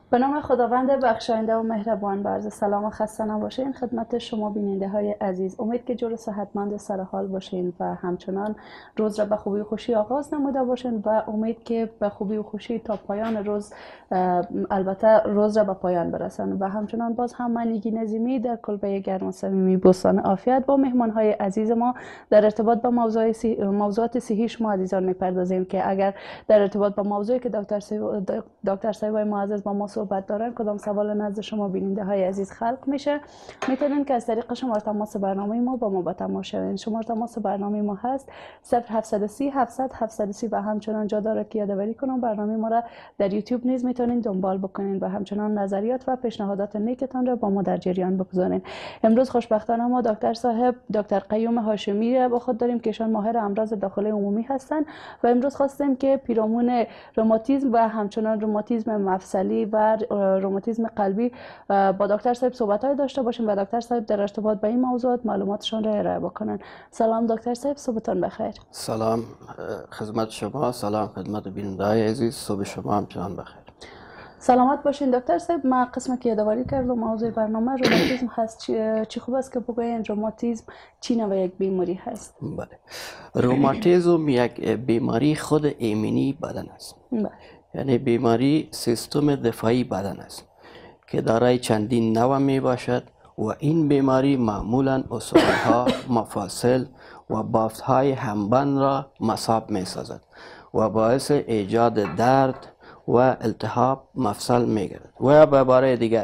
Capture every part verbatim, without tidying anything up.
به نام خداوند بخشاینده و مهربان، با عرض سلام و خسته نباشین خدمت شما بیننده های عزیز. امید که جور صحتمند سر حال باشین و همچنان روز را به خوبی و خوشی آغاز نموده باشین و امید که به خوبی و خوشی تا پایان روز، البته روز را به پایان برسن. و همچنان باز هم من نیگی نظیمی در کلبه گرم و صمیمی بستان عافیت با مهمان های عزیز ما در ارتباط با موضوع سی... موضوعات صحی شما عزیزان میپردازیم که اگر در ارتباط با موضوعی که دکتر سی... دکتر صاحبای معزز با ما صحبت دارن کدام سوال نزد شما بیننده های عزیز خلق میشه، میتونین که از طریق شماره تماس برنامه ما با ما با تماس شوین. شماره تماس برنامه ما هست صفر هفتصد و سی هفتصد هفتصد و سی و همچنان جا داره که یادآوری کنم برنامه ما را در یوتیوب نیز میتونین دنبال بکنین و همچنان نظریات و پیشنهادات نیکتان را با ما در جریان بگذارین. امروز خوشبختانه ما دکتر صاحب دکتر قیوم هاشمی را با خود داریم که ایشان ماهر امراض داخله عمومی هستند و امروز خواستیم که پیرامون روماتیسم و همچنان روماتیسم مفصلی و روماتیسم قلبی با دکتر صاحب صحبت‌های داشته باشیم و دکتر صاحب در ارتباط با این موضوعات معلوماتشان را ارائه بکنن. سلام دکتر صاحب، صبحتون بخیر. سلام خدمت شما، سلام خدمت بیننده‌های عزیز، صبح شما همچنان بخیر. سلامت باشین دکتر صاحب. ما قسمی که یادآوری کردم موضوع برنامه روماتیسم هست. چی خوب است که بگوین روماتیسم چی نوع یک بیماری هست؟ بله، روماتیسم یک بیماری خود ایمنی بدن است. بله. یعنی بیماری سیستم دفاعی بدن است که دارای چندین نوع می باشد و این بیماری معمولا عصب‌ها، مفاصل و بافت‌های همبند را مصاب می سازد و باعث ایجاد درد و التهاب مفصل می گردد. و به عبارت دیگر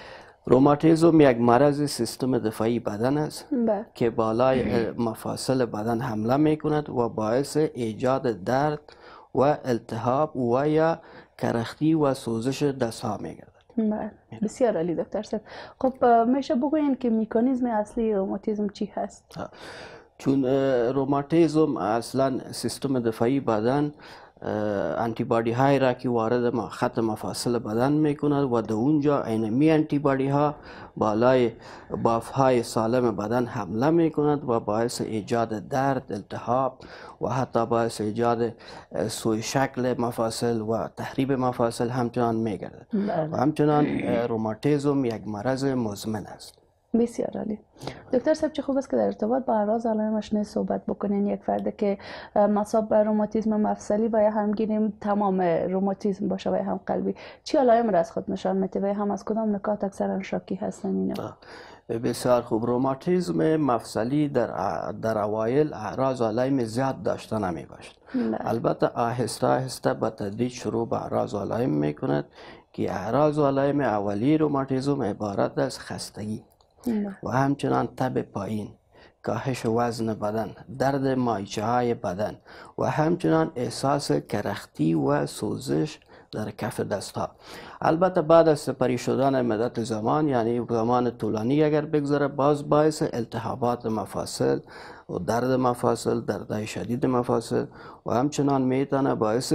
روماتیسم یک مرض سیستم دفاعی بدن است با. که بالای مفاصل بدن حمله می کند و باعث ایجاد درد و التهاب و یا کرختی و سوزش دستها می گردد. بله، بسیار عالی دکتر صاحب. خب میشه بگوین که مکانیزم اصلی روماتیسم چی هست؟ چون روماتیسم اصلا سیستم دفاعی بدن انتی بادی های را که وارد خط مفاصل بدن می کند و در اونجا اینمی انتی بادی ها بالای باف های سالم بدن حمله می کند و باعث ایجاد درد، التهاب و حتی باعث ایجاد سوی شکل مفاصل و تخریب مفاصل همچنان می گردد. و همچنان روماتیسم یک مرض مزمن است. بسیار عالی. دکتر صاحب چه خوب است که در ارتباط با اعراض علائمش نه صحبت بکنین. یک فرد که مصاب به روماتیسم مفصلی و یا هم گیریم تمام روماتیسم باشه و یا هم قلبی، چی علائم را از خود نشان میده و هم از کدام نکات اکثرا شاکی هستن اینا؟ بسیار خوب. روماتیسم مفصلی در در اوایل اعراض علائم زیاد داشته نمی باشد. البته آهسته آهسته به تدریج شروع به اعراض علائم می کند که اعراض علائم اولیه روماتیسم عبارت از خستگی و همچنان تب پایین، کاهش وزن بدن، درد مایچه های بدن و همچنان احساس کرختی و سوزش در کف دست ها. البته بعد از سپری شدن مدت زمان، یعنی زمان طولانی اگر بگذره، باز باعث التهابات مفاصل و درد مفاصل، دردهای شدید مفاصل و همچنان میتونه باعث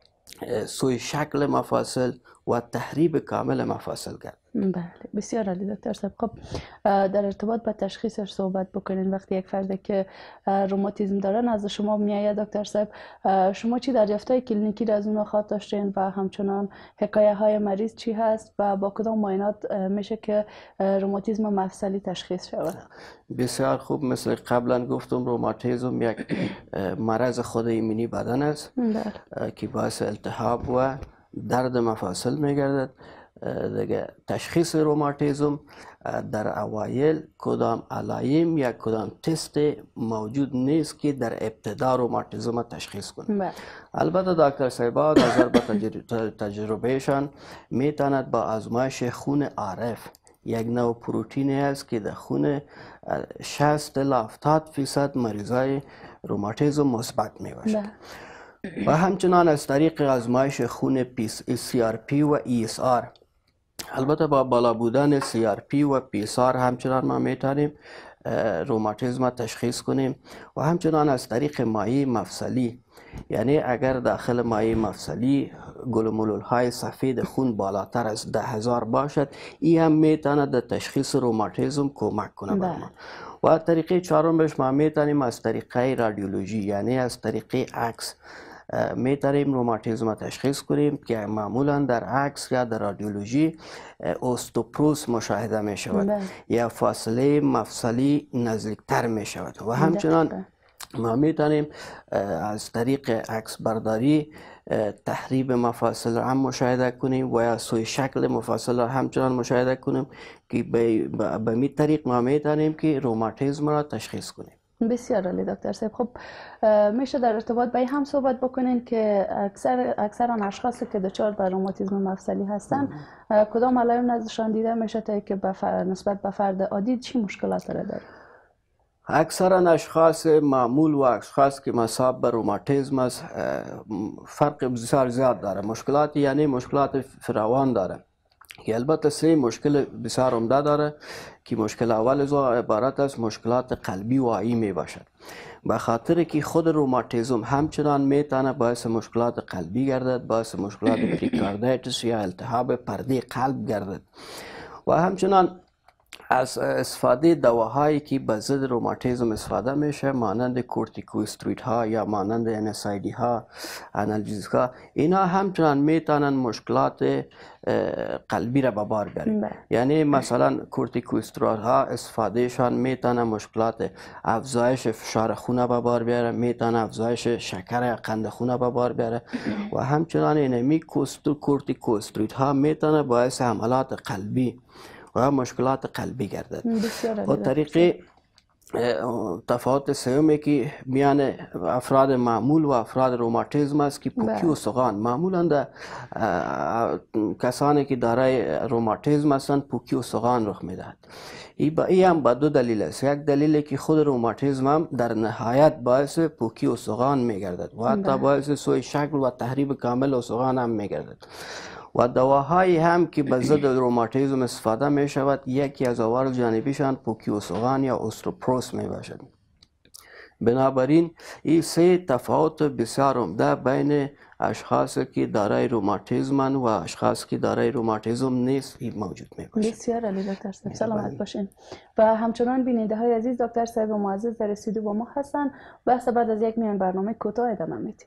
سوی شکل مفاصل و تخریب کامل مفاصل گردد. بله، بسیار عالی دکتر صاحب. خب در ارتباط با تشخیصش صحبت بکنین. وقتی یک فرد که روماتیسم داره نزد شما میآید دکتر صاحب، شما چی دریافت‌های کلینیکی را از اون خاط داشتین و همچنان حکایه های مریض چی هست و با کدام معاینات میشه که روماتیسم مفصلی تشخیص شود؟ بسیار خوب. مثل قبلا گفتم روماتیسم یک مرض خود ایمنی بدن است که باعث التهاب و درد مفاصل میگردد. دیگه تشخیص روماتیسم در اوایل کدام علائم یا کدام تست موجود نیست که در ابتدا روماتیسم تشخیص کنه. البته دکتر صاحبا نظر به تجربهشان میتواند با آزمایش خون عارف، یک نوع پروتئین است که در خون شصت تا هفتاد فیصد مریضای روماتیسم مثبت می باشد. و همچنان از طریق آزمایش خون سی آر پی و ای اس آر، البته با بالا بودن سی آر پی و پی اس آر همچنان ما میتونیم روماتیسم تشخیص کنیم. و همچنان از طریق مایع مفصلی، یعنی اگر داخل مایع مفصلی گلومولول های سفید خون بالاتر از ده هزار باشد، این هم میتونه در تشخیص روماتیسم کمک کنه بر ما. و طریقه چهارمش ما میتونیم از طریقه رادیولوژی، یعنی از طریقه عکس میتونیم روماتیسم تشخیص کنیم که معمولا در عکس یا در رادیولوژی اوستوپروز مشاهده می شود یا فاصله مفصلی نزدیکتر می شود و همچنان ما میتونیم از طریق عکس برداری تحریب مفاصل را هم مشاهده کنیم و یا سوی شکل مفاصل را همچنان مشاهده کنیم که به می طریق ما میتونیم که روماتیسم را تشخیص کنیم. بسیار عالی دکتر صاحب. خب میشه در ارتباط با این هم صحبت بکنین که اکثر اکثرا اشخاصی که دچار به روماتیسم مفصلی هستن کدام علائم نزدشان دیده میشه تا که نسبت به فرد عادی چی مشکلات را داره؟ اکثرا اشخاص معمول و اشخاص که مصاب به روماتیسم است فرق بسیار زیاد داره. مشکلات یعنی مشکلات فراوان داره که البته سه مشکل بسیار عمده داره که مشکل اول از عبارت از مشکلات قلبی و عایی می باشد. به خاطر که خود روماتیسم همچنان میتونه باعث مشکلات قلبی گردد، باعث مشکلات پریکاردیتس یا التهاب پرده قلب گردد و همچنان از استفاده دواهایی که به ضد روماتیسم استفاده میشه مانند کورتیکوستروید ها یا مانند ان اس آی دی ها، آنالژزیک ها، اینا همچنان میتونن مشکلات قلبی را به بار بیارن. یعنی مثلا کورتیکوستروید ها استفادهشان میتونه مشکلات افزایش فشار خون به بار بیاره، میتونه افزایش شکر یا قند خون به بار بیاره و همچنان اینمی کورتیکوستروید ها میتونه باعث حملات قلبی و مشکلات قلبی گردد. و طریق تفاوت سومی که میان افراد معمول و افراد روماتیسم است که پوکی و سوغان. معمولا در کسانی که دارای روماتیسم هستند پوکی و سوغان رخ میدهد. این هم به دو دلیل است. یک دلیل که خود روماتیسم هم در نهایت باعث پوکی و سوغان میگردد و حتی باعث سوی شکل و تحریب کامل و سوغان هم میگردد. و دواهایی هم که به ضد روماتیسم استفاده می شود یکی از عوارض جانبیشان پوکی و سوغان یا اوستوپروز می باشد. بنابراین این سه تفاوت بسیار عمده بین اشخاص که دارای روماتیسم و اشخاص که دارای روماتیسم نیست موجود می باشد. بسیار عالی دکتر صاحب، سلامت باشین. و همچنان بیننده های عزیز، دکتر صاحب معزز در استودیو با ما هستند. بحث بعد از یک میان برنامه کوتاه ادامه میدیم.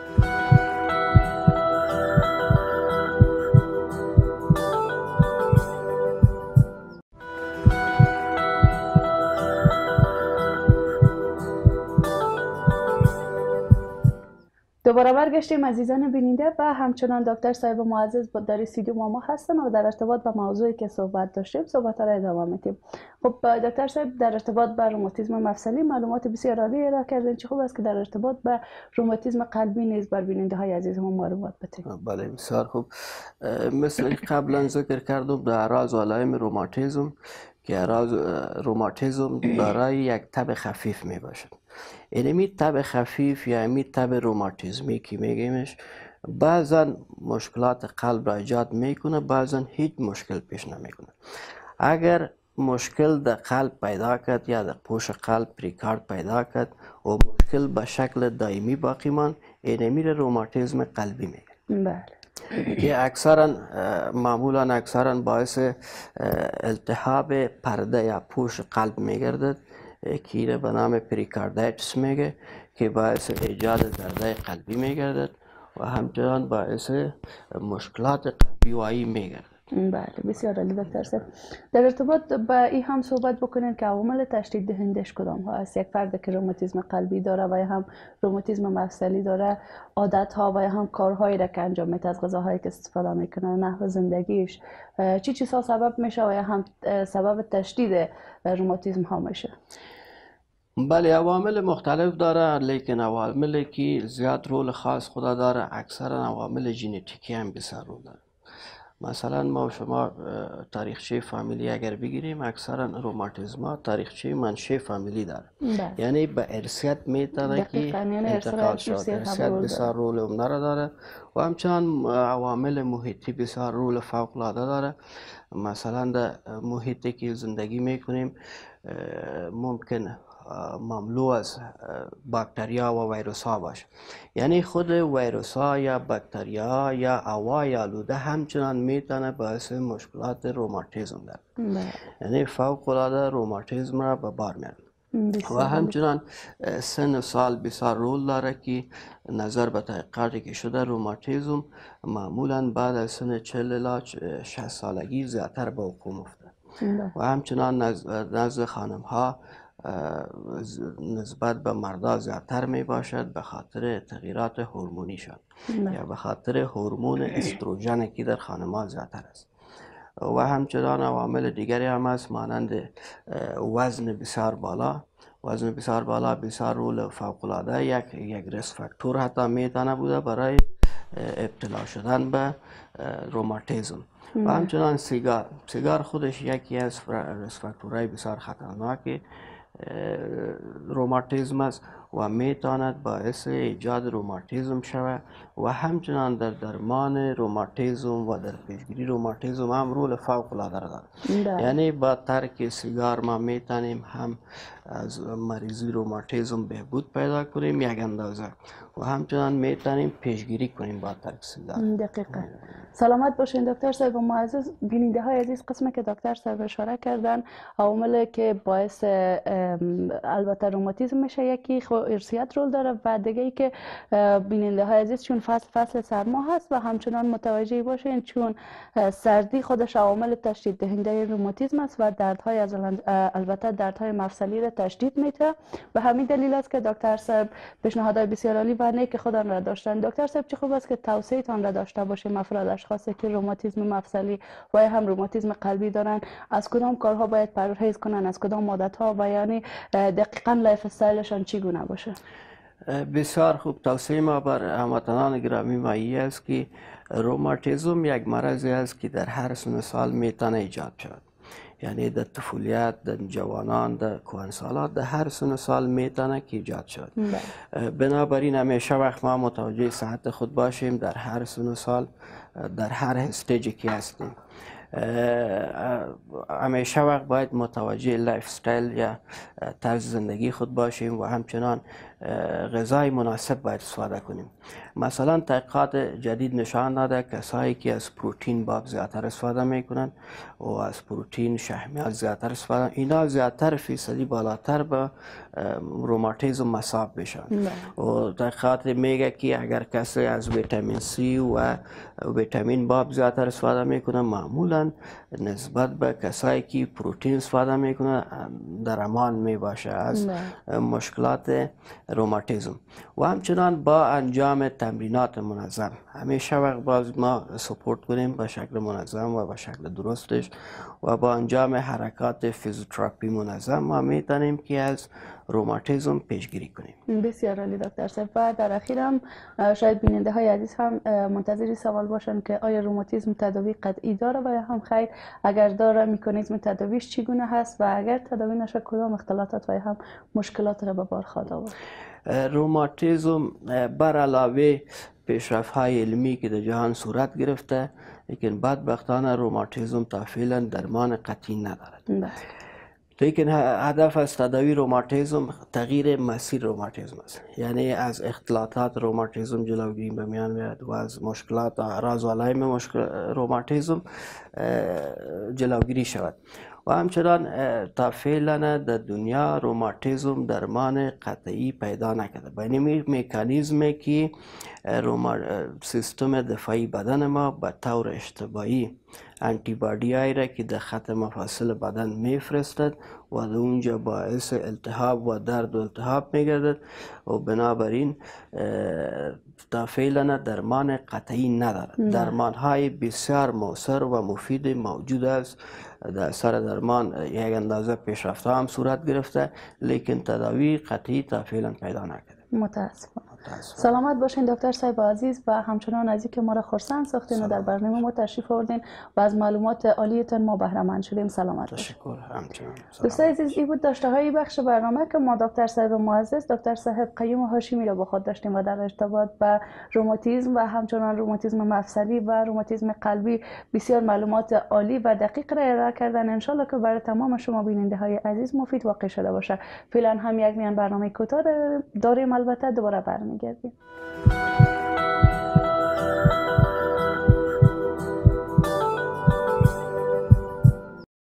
دوباره برگشتیم عزیزان بیننده و همچنان دکتر صاحب معزز در استودیو ما هستن و در ارتباط با موضوعی که صحبت داشتیم صحبت را ادامه میدیم. خب دکتر صاحب، در ارتباط با روماتیسم مفصلی معلومات بسیار عالی ارائه کردین. چه خوب است که در ارتباط با روماتیسم قلبی نیز بر بیننده های عزیز هم معلومات بدید. بله بسیار خوب. مثل قبلا ذکر کردم در اعراض و علائم روماتیسم که اعراض روماتیسم دارای یک تب خفیف می باشد. اینمی تب خفیف یا امی تب روماتیسمی که میگیمش بعضا مشکلات قلب را ایجاد میکنه، بعضا هیچ مشکل پیش نمیکنه. اگر مشکل در قلب پیدا کرد یا در پوش قلب پریکارد پیدا کرد و مشکل به شکل دائمی باقی ماند، اینمی را روماتیسم قلبی میگن. بله. که اکثرا معمولا اکثرا باعث التهاب پرده یا پوش قلب میگردد که به نام پریکاردیتس میگه که باعث ایجاد درد قلبی میگردد و همچنان باعث مشکلات قلبی و عایی میگردد. بله بسیار عالی دکتر صاحب. در ارتباط با این هم صحبت بکنین که عوامل تشدید دهندش کدام ها است؟ یک فرد که روماتیسم قلبی داره و یا هم روماتیسم مفصلی داره، عادت ها و یا هم کارهایی را که انجام میده، از غذاهایی که استفاده میکنه، نحو زندگیش، چی چیزها سبب میشه و یا هم سبب تشدید روماتیسم ها میشه؟ بله عوامل مختلف داره، لیکن عواملی که زیاد رول خاص خدا داره اکثرا عوامل ژنتیکی هم بسیار رول داره. مثلا ما شما تاریخچه فامیلی اگر بگیریم اکثرا روماتیسم ها تاریخچه منشأ فامیلی داره. ده. یعنی به ارثیت میتونه که انتقال شد. ارثیت بسیار رول عمده داره و همچنان عوامل محیطی بسیار رول فوق العاده داره. مثلا در محیطی که زندگی میکنیم ممکن مملو از باکتریا و ویروس ها باشه. یعنی خود ویروس ها یا باکتریا یا هوای آلوده همچنان میتونه باعث مشکلات روماتیسم داره. یعنی فوق العاده روماتیسم را به بار میاره. و همچنان سن سال بسیار رول داره که نظر به تحقیقاتی که شده روماتیسم معمولا بعد از سن چهل الی شصت سالگی زیادتر به وقوع میفته و همچنان نزد خانم ها نسبت به مردا زیادتر می باشد به خاطر تغییرات هورمونیشان یا به خاطر هورمون استروژن که در خانم ها زیادتر است و همچنان عوامل دیگری هم است مانند وزن بسیار بالا وزن بسیار بالا بسیار رول فوق العاده یک یک ریسک فاکتور حتی میتونه بوده برای ابتلا شدن به روماتیسم و همچنان سیگار سیگار خودش یکی از ریسک فاکتورهای بسیار خطرناک روماتیسم است و میتواند باعث ایجاد روماتیسم شود و همچنان در درمان روماتیسم و در پیشگیری روماتیسم هم رول فوق العاده دارد. یعنی با ترک سیگار ما میتونیم هم از مریضی روماتیسم بهبود پیدا کنیم یک اندازه و همچنان میتونیم پیشگیری کنیم با ترک سیگار. دقیقاً. سلامت باشین دکتر صاحب. معزز بیننده های عزیز، قسمی که دکتر صاحب اشاره کردن عواملی که باعث البته روماتیسم میشه، یکی ارثیت رول داره و دیگه ای که بیننده های عزیز چون فصل فصل سرما هست و همچنان متوجه باشین چون سردی خودش عوامل تشدید دهنده روماتیسم است و دردهای از البته دردهای مفصلی را تشدید میده و همین دلیل است که دکتر صاحب پیشنهادات بسیار عالی و نیک خودان را داشتن. دکتر صاحب چه خوب است که توصیه تان را داشته باشیم افراد اشخاصی که روماتیسم مفصلی و هم روماتیسم قلبی دارن از کدام کارها باید پرهیز کنن، از کدام عادتها و یعنی دقیقاً لایف استایلشان چگونه باشه. بسیار خوب. توصیه ما بر هموطنان گرامی ما است که روماتیسم یک مرضی است که در هر سن سال میتونه ایجاد شود، یعنی در طفولیت، در جوانان، در کهنسالان، در هر سن سال میتونه که ایجاد شود. بنابراین همیشه وقت ما متوجه صحت خود باشیم در هر سن سال، در هر استیجی که هستیم. همیشه وقت باید متوجه لایف استایل یا طرز زندگی خود باشیم و همچنان غذای مناسب باید استفاده کنیم. مثلا تحقیقات جدید نشان داده کسایی که از پروتئین باب زیادتر استفاده میکنن و از پروتئین شحمیات زیادتر استفاده، اینا زیادتر فیصدی بالاتر به روماتیسم مصاب بشن. و تحقیقات میگه که اگر کسی از ویتامین سی و ویتامین باب زیادتر استفاده میکنه معمولا نسبت به کسایی که پروتئین استفاده میکنه در امان میباشه از مشکلات روماتیسم. و همچنان با انجام تمرینات منظم همیشه وقت باز ما سپورت کنیم به شکل منظم و به شکل درستش و با انجام حرکات فیزیوتراپی منظم ما میتونیم که از روماتیسم پیشگیری کنیم. بسیار عالی دکتر صاحب. و در اخیر هم شاید بیننده های عزیز هم منتظری سوال باشن که آیا روماتیسم تداوی قطعی داره و یا هم خیر، اگر داره میکانیزم تداویش چگونه هست و اگر تداوی نشه کدام اختلالات و یا هم مشکلات را به بار خواهد آورد؟ روماتیسم بر علاوه پیشرفت های علمی که در جهان صورت گرفته، لیکن بدبختانه روماتیسم تا فعلا درمان قطعی ندارد. لیکن هدف از تداوی روماتیسم تغییر مسیر روماتیسم است، یعنی از اختلالات روماتیسم جلوگیری به میان میاد و از مشکلات اعراض و علائم مشکل روماتیسم جلوگیری شود. و همچنان تا فعلا در دنیا روماتیسم درمان قطعی پیدا نکرده. با این مکانیزمی که سیستم دفاعی بدن ما به طور اشتباهی آنتی بادی هایی را که در خط مفاصل بدن میفرستد و در اونجا باعث التهاب و درد و التهاب میگردد و بنابراین تا فعلا درمان قطعی ندارد. درمان های بسیار مؤثر و مفید موجود است. در سر درمان یک اندازه پیشرفت هم صورت گرفته، لیکن تداوی قطعی تا فعلا پیدا نکرده. متاسفم. سلامت باشین دکتر صاحب عزیز و همچنان از اینکه ما را خرسند ساختین و در برنامه ما تشریف آوردین و از معلومات عالیتان ما بهره مند شدیم. سلامت باشین. تشکر. همچنان. دوستان عزیز، این بود داشته های بخش برنامه که ما دکتر صاحب معزز دکتر صاحب قیوم هاشمی را با خود داشتیم و در ارتباط به روماتیسم و همچنان روماتیسم مفصلی و روماتیسم قلبی بسیار معلومات عالی و دقیق را ارائه کردن. ان شاء الله که برای تمام شما بیننده های عزیز مفید واقع شده باشه. فعلا هم یک میان برنامه کوتاه داریم، البته دوباره برمیگردیم.